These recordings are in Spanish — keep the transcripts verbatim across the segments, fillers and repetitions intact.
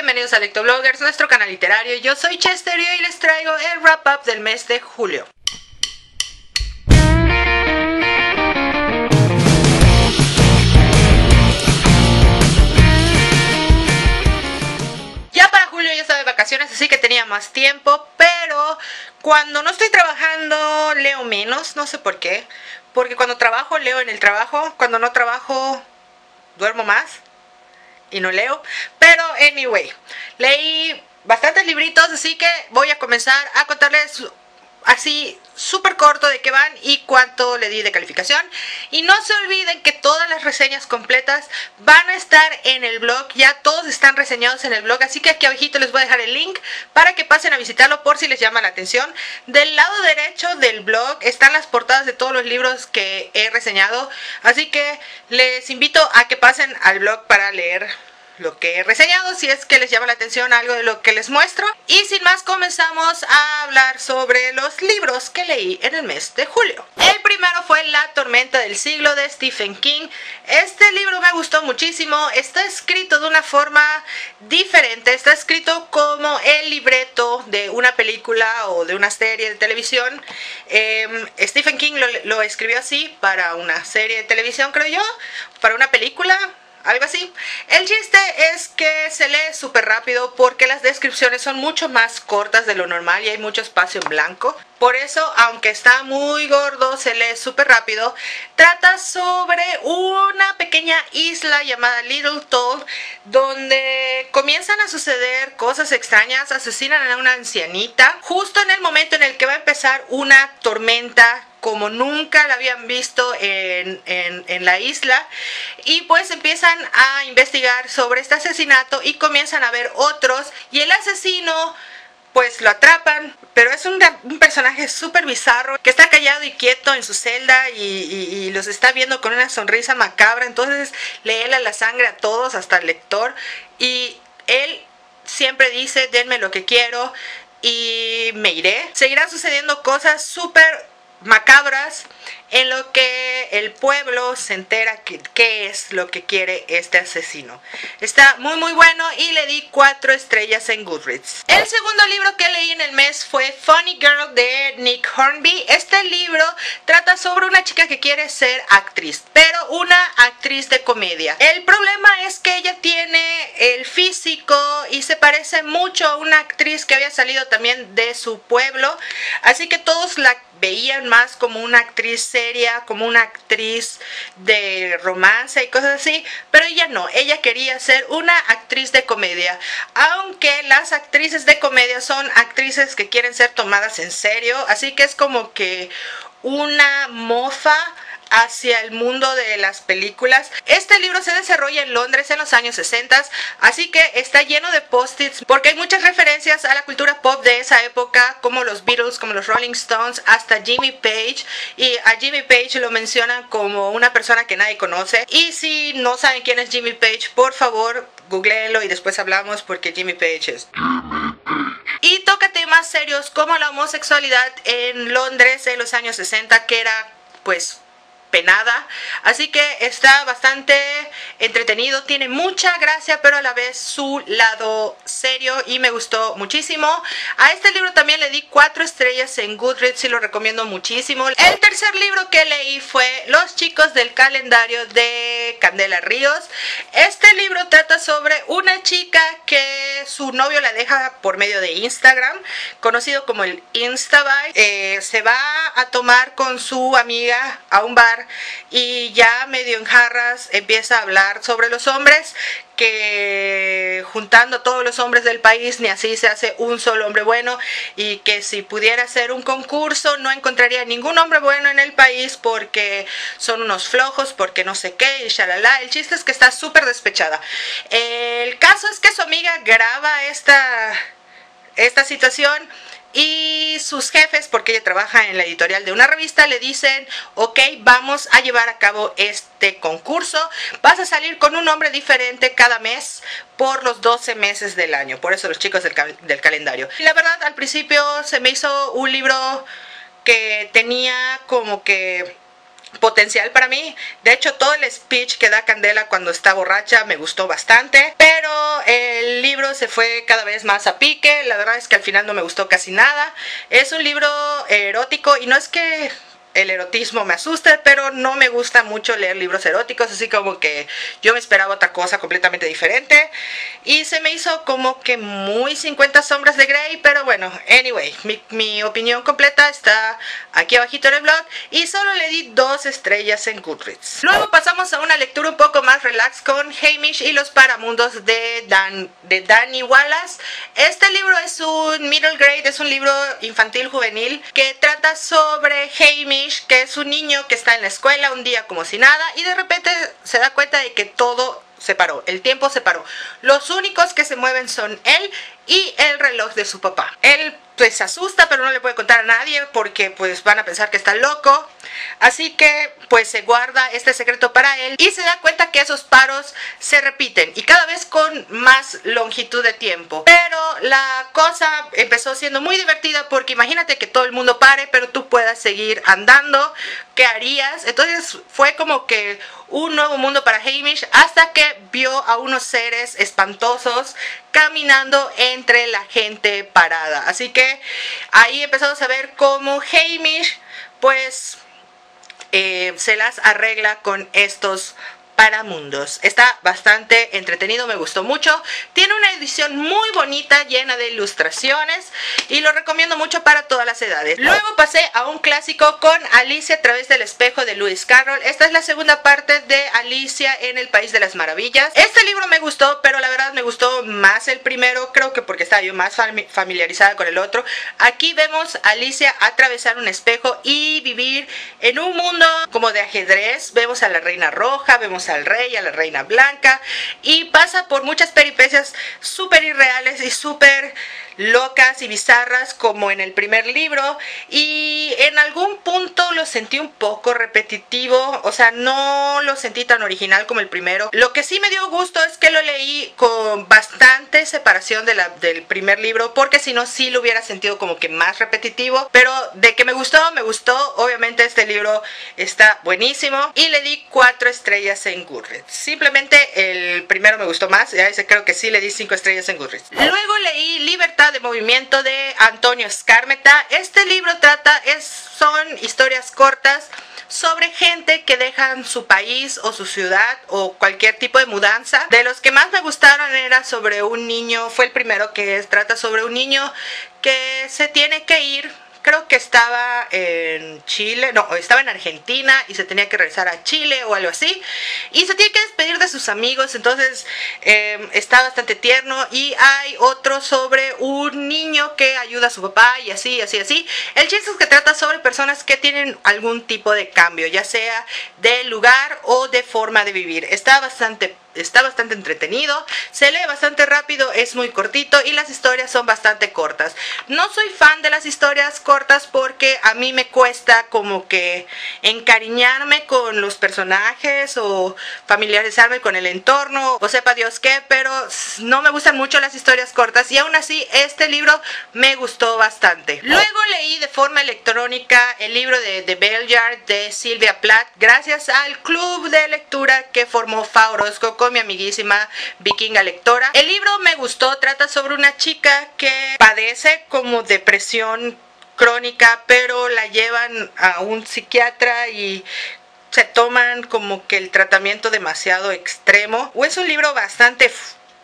bienvenidos a Lectobloggers, nuestro canal literario. Yo soy Chester y hoy les traigo el wrap-up del mes de julio. Ya para julio ya estaba de vacaciones, así que tenía más tiempo, pero cuando no estoy trabajando leo menos, no sé por qué. Porque cuando trabajo leo en el trabajo, cuando no trabajo duermo más y no leo. Pero anyway, leí bastantes libritos, así que voy a comenzar a contarles así súper corto de qué van y cuánto le di de calificación. Y no se olviden que todas las reseñas completas van a estar en el blog. Ya todos están reseñados en el blog, así que aquí abajito les voy a dejar el link para que pasen a visitarlo por si les llama la atención. Del lado derecho del blog están las portadas de todos los libros que he reseñado, así que les invito a que pasen al blog para leer lo que he reseñado, si es que les llama la atención algo de lo que les muestro. Y sin más, comenzamos a hablar sobre los libros que leí en el mes de julio. El primero fue La tormenta del siglo de Stephen King. Este libro me gustó muchísimo. Está escrito de una forma diferente. Está escrito como el libreto de una película o de una serie de televisión. eh, Stephen King lo, lo escribió así para una serie de televisión, creo yo, para una película, algo así. El chiste es que se lee súper rápido porque las descripciones son mucho más cortas de lo normal y hay mucho espacio en blanco. Por eso, aunque está muy gordo, se lee súper rápido. Trata sobre una pequeña isla llamada Little Toad, donde comienzan a suceder cosas extrañas. Asesinan a una ancianita justo en el momento en el que va a empezar una tormenta como nunca la habían visto en, en, en la isla. Y pues empiezan a investigar sobre este asesinato y comienzan a ver otros. Y el asesino pues lo atrapan, pero es un, un personaje súper bizarro que está callado y quieto en su celda y, y, y los está viendo con una sonrisa macabra. Entonces le hela la sangre a todos, hasta el lector. Y él siempre dice: denme lo que quiero y me iré. Seguirán sucediendo cosas súper macabras en lo que el pueblo se entera que, qué es lo que quiere este asesino. Está muy muy bueno y le di cuatro estrellas en Goodreads. El segundo libro que leí en el mes fue Funny Girl de Nick Hornby. Este libro trata sobre una chica que quiere ser actriz, pero una actriz de comedia. El problema es que ella tiene el físico y se parece mucho a una actriz que había salido también de su pueblo, así que todos la veían más como una actriz seria, como una actriz de romance y cosas así, pero ella no, ella quería ser una actriz de comedia, aunque las actrices de comedia son actrices que quieren ser tomadas en serio, así que es como que una mofa hacia el mundo de las películas. Este libro se desarrolla en Londres en los años sesenta, así que está lleno de post-its porque hay muchas referencias a la cultura pop de esa época, como los Beatles, como los Rolling Stones, hasta Jimmy Page. Y a Jimmy Page lo mencionan como una persona que nadie conoce. Y si no saben quién es Jimmy Page, por favor googleenlo y después hablamos, porque Jimmy Page es... Y toca temas serios como la homosexualidad en Londres en los años sesenta, que era pues penada, así que está bastante entretenido, tiene mucha gracia pero a la vez su lado serio y me gustó muchísimo. A este libro también le di cuatro estrellas en Goodreads y lo recomiendo muchísimo. El tercer libro que leí fue Los chicos del calendario de Candela Ríos. Este libro trata sobre una chica que su novio la deja por medio de Instagram, conocido como el Instabuy. Eh, se va a tomar con su amiga a un bar y ya medio en jarras empieza a hablar sobre los hombres, que juntando a todos los hombres del país ni así se hace un solo hombre bueno, y que si pudiera hacer un concurso no encontraría ningún hombre bueno en el país porque son unos flojos, porque no sé qué y shalala. El chiste es que está súper despechada. El caso es que su amiga graba esta, esta situación y sus jefes, porque ella trabaja en la editorial de una revista, le dicen: ok, vamos a llevar a cabo este concurso, vas a salir con un nombre diferente cada mes por los doce meses del año. Por eso los chicos del, cal del calendario. Y la verdad, al principio se me hizo un libro que tenía como que potencial para mí. De hecho, todo el speech que da Candela cuando está borracha me gustó bastante, pero el libro libro se fue cada vez más a pique. La verdad es que al final no me gustó casi nada. Es un libro erótico y no es que el erotismo me asuste, pero no me gusta mucho leer libros eróticos, así como que yo me esperaba otra cosa completamente diferente y se me hizo como que muy cincuenta sombras de Grey, pero bueno, anyway, mi, mi opinión completa está aquí abajito en el blog y solo le di dos estrellas en Goodreads. Luego pasamos a una lectura un poco más relax con Hamish y los Paramundos de, Dan, de Dani Wallace. Este libro es un middle grade, es un libro infantil juvenil que trata sobre Hamish, que es un niño que está en la escuela un día como si nada y de repente se da cuenta de que todo se paró, el tiempo se paró. Los únicos que se mueven son él y el reloj de su papá. Él pues se asusta, pero no le puede contar a nadie porque pues van a pensar que está loco. Así que pues se guarda este secreto para él y se da cuenta que esos paros se repiten y cada vez con más longitud de tiempo. Pero la cosa empezó siendo muy divertida porque imagínate que todo el mundo pare pero tú puedas seguir andando. ¿Qué harías? Entonces fue como que un nuevo mundo para Hamish hasta que vio a unos seres espantosos caminando entre la gente parada. Así que ahí empezamos a ver cómo Hamish pues eh, se las arregla con estos Paramundos. Está bastante entretenido, me gustó mucho. Tiene una edición muy bonita, llena de ilustraciones y lo recomiendo mucho para todas las edades. Luego pasé a un clásico con Alicia a través del espejo de Lewis Carroll. Esta es la segunda parte de Alicia en el País de las Maravillas. Este libro me gustó, pero la verdad me gustó más el primero, creo que porque estaba yo más familiarizada con el otro. Aquí vemos a Alicia atravesar un espejo y vivir en un mundo como de ajedrez. Vemos a la Reina Roja, vemos al rey, a la reina blanca y pasa por muchas peripecias súper irreales y súper locas y bizarras como en el primer libro y en algún punto lo sentí un poco repetitivo, o sea, no lo sentí tan original como el primero. Lo que sí me dio gusto es que lo leí con bastante separación de la, del primer libro, porque si no sí lo hubiera sentido como que más repetitivo, pero de que me gustó, me gustó. Obviamente este libro está buenísimo y le di cuatro estrellas en Goodreads. Simplemente el primero me gustó más, ya ese creo que sí le di cinco estrellas en Goodreads. Luego leí Libertad de Movimiento de Antonio Skármeta. Este libro trata, es, son historias cortas sobre gente que dejan su país o su ciudad o cualquier tipo de mudanza. De los que más me gustaron era sobre un niño, fue el primero que es, trata sobre un niño que se tiene que ir. Creo que estaba en Chile, no, estaba en Argentina y se tenía que regresar a Chile o algo así. Y se tiene que despedir de sus amigos, entonces eh, está bastante tierno. Y hay otro sobre un niño que ayuda a su papá y así, así, así. El chiste es que trata sobre personas que tienen algún tipo de cambio, ya sea de lugar o de forma de vivir. Está bastante Está bastante entretenido, se lee bastante rápido, es muy cortito y las historias son bastante cortas. No soy fan de las historias cortas porque a mí me cuesta como que encariñarme con los personajes o familiarizarme con el entorno o sepa Dios qué, pero no me gustan mucho las historias cortas y aún así este libro me gustó bastante. Luego leí de forma electrónica el libro de The Bell Jar de Sylvia Plath gracias al club de lectura que formó Faorosco con mi amiguísima Vikinga Lectora. El libro me gustó, trata sobre una chica que padece como depresión crónica, pero la llevan a un psiquiatra y se toman como que el tratamiento demasiado extremo. Es un libro bastante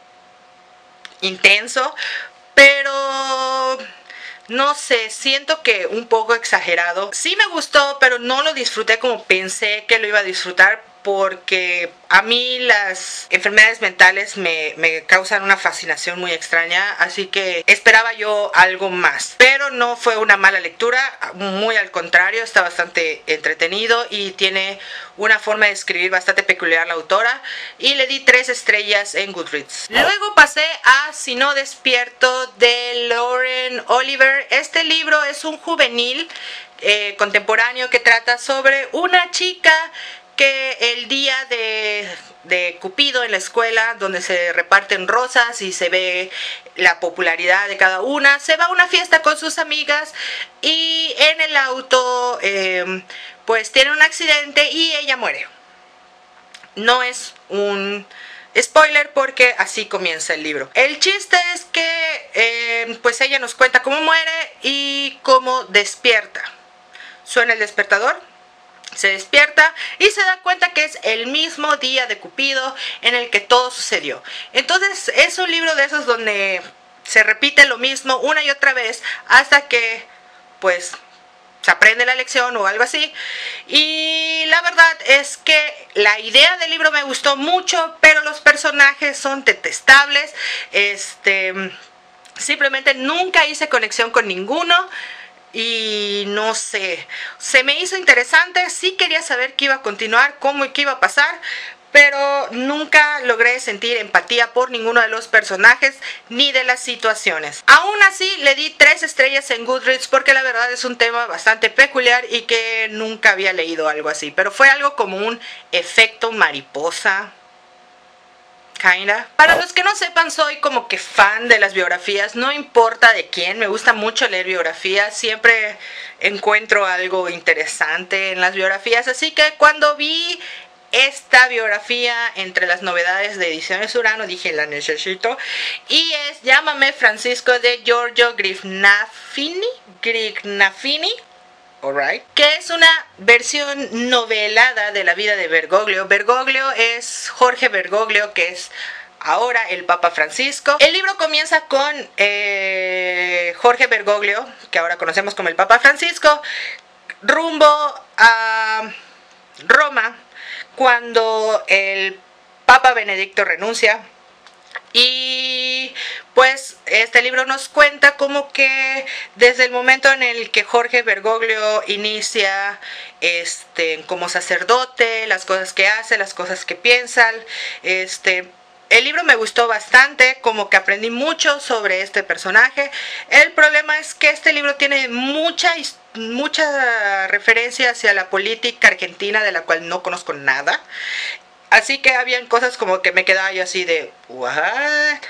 intenso, pero no sé, siento que un poco exagerado. Sí me gustó, pero no lo disfruté como pensé que lo iba a disfrutar, porque a mí las enfermedades mentales me, me causan una fascinación muy extraña, así que esperaba yo algo más. Pero no fue una mala lectura, muy al contrario, está bastante entretenido y tiene una forma de escribir bastante peculiar la autora, y le di tres estrellas en Goodreads. Luego pasé a Si no despierto de Lauren Oliver. Este libro es un juvenil eh, contemporáneo que trata sobre una chica que el día de, de Cupido en la escuela, donde se reparten rosas y se ve la popularidad de cada una, se va a una fiesta con sus amigas y en el auto eh, pues tiene un accidente y ella muere. No es un Spoiler, porque así comienza el libro. El chiste es que eh, pues ella nos cuenta cómo muere y cómo despierta. Suena el despertador, se despierta y se da cuenta que es el mismo día de Cupido en el que todo sucedió. Entonces es un libro de esos donde se repite lo mismo una y otra vez hasta que pues se aprende la lección o algo así. Y la verdad es que la idea del libro me gustó mucho, pero los personajes son detestables. Este, simplemente nunca hice conexión con ninguno. Y no sé, se me hizo interesante, sí quería saber qué iba a continuar, cómo y qué iba a pasar, pero nunca logré sentir empatía por ninguno de los personajes ni de las situaciones. Aún así le di tres estrellas en Goodreads porque la verdad es un tema bastante peculiar y que nunca había leído algo así, pero fue algo como un efecto mariposa. Kinda. Para los que no sepan, soy como que fan de las biografías, no importa de quién, me gusta mucho leer biografías, siempre encuentro algo interesante en las biografías, así que cuando vi esta biografía entre las novedades de Ediciones Urano dije la necesito, y es Llámame Francisco de Giorgio Grignafini, Grignafini. Alright. Que es una versión novelada de la vida de Bergoglio. Bergoglio es Jorge Bergoglio, que es ahora el Papa Francisco. El libro comienza con eh, Jorge Bergoglio, que ahora conocemos como el Papa Francisco, rumbo a Roma, cuando el Papa Benedicto renuncia. Y pues este libro nos cuenta como que desde el momento en el que Jorge Bergoglio inicia este, como sacerdote, las cosas que hace, las cosas que piensa, este, el libro me gustó bastante, como que aprendí mucho sobre este personaje. El problema es que este libro tiene mucha mucha referencia hacia la política argentina, de la cual no conozco nada. Así que habían cosas como que me quedaba yo así de ¿what?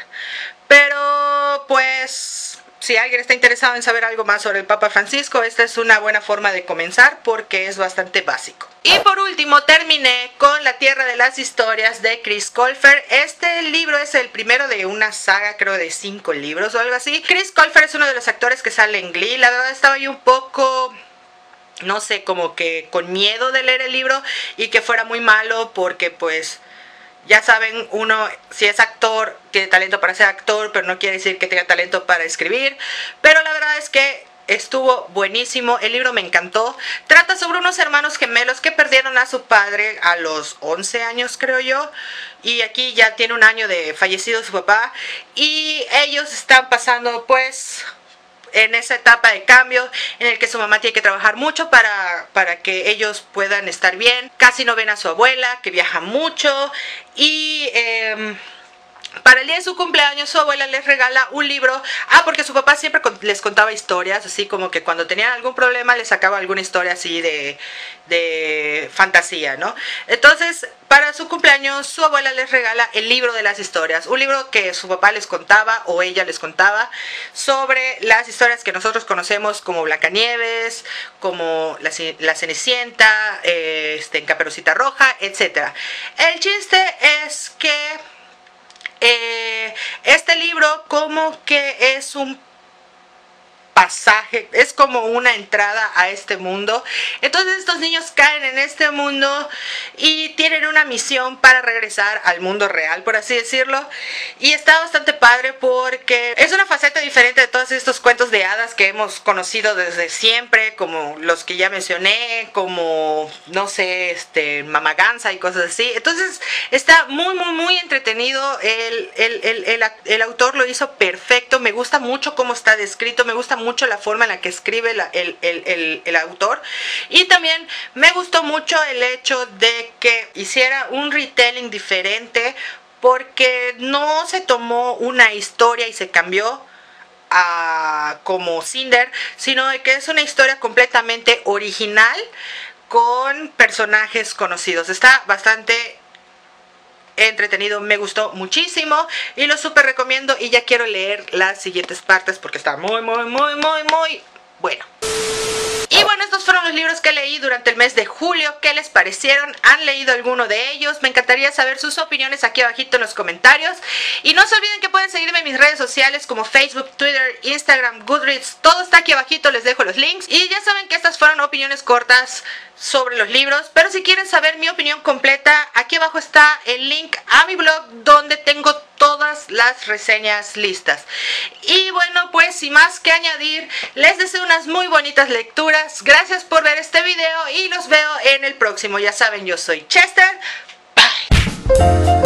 Pero pues si alguien está interesado en saber algo más sobre el Papa Francisco, esta es una buena forma de comenzar porque es bastante básico. Y por último terminé con La Tierra de las Historias de Chris Colfer. Este libro es el primero de una saga, creo de cinco libros o algo así. Chris Colfer es uno de los actores que sale en Glee. La verdad estaba yo un poco... no sé, como que con miedo de leer el libro y que fuera muy malo porque pues ya saben, uno si es actor tiene talento para ser actor, pero no quiere decir que tenga talento para escribir. Pero la verdad es que estuvo buenísimo, el libro me encantó. Trata sobre unos hermanos gemelos que perdieron a su padre a los once años, creo yo, y aquí ya tiene un año de fallecido su papá, y ellos están pasando pues en esa etapa de cambio en el que su mamá tiene que trabajar mucho para, para que ellos puedan estar bien. Casi no ven a su abuela, que viaja mucho, y eh, para el día de su cumpleaños su abuela les regala un libro. Ah, porque su papá siempre les contaba historias, así como que cuando tenían algún problema les sacaba alguna historia así de, de fantasía, ¿no? Entonces, para su cumpleaños su abuela les regala el libro de las historias, un libro que su papá les contaba o ella les contaba sobre las historias que nosotros conocemos como Blancanieves, como La, la Cenicienta, eh, este, en Caperucita Roja, etcétera. El chiste es que Eh, este libro como que es un pasaje, es como una entrada a este mundo. Entonces estos niños caen en este mundo y tienen una misión para regresar al mundo real, por así decirlo. Y está bastante padre porque es una faceta diferente de todos estos cuentos de hadas que hemos conocido desde siempre, como los que ya mencioné, como no sé, este Mama Gansa y cosas así. Entonces está muy muy muy entretenido. El, el, el, el, el autor lo hizo perfecto. Me gusta mucho cómo está descrito, me gusta mucho mucho la forma en la que escribe la, el, el, el, el autor, y también me gustó mucho el hecho de que hiciera un retelling diferente, porque no se tomó una historia y se cambió a como Cinder, sino de que es una historia completamente original con personajes conocidos. Está bastante entretenido, me gustó muchísimo y lo súper recomiendo, y ya quiero leer las siguientes partes porque está muy muy muy muy muy bueno. Y bueno, estos fueron los libros que leí durante el mes de julio. ¿Qué les parecieron? ¿Han leído alguno de ellos? Me encantaría saber sus opiniones aquí abajito en los comentarios. Y no se olviden que pueden seguirme en mis redes sociales como Facebook, Twitter, Instagram, Goodreads. Todo está aquí abajito, les dejo los links. Y ya saben que estas fueron opiniones cortas sobre los libros, pero si quieren saber mi opinión completa, aquí abajo está el link a mi blog donde tengo todas las reseñas listas. Y bueno, pues sin más que añadir, les deseo unas muy bonitas lecturas. Gracias por ver este video y los veo en el próximo. Ya saben, yo soy Chester. Bye.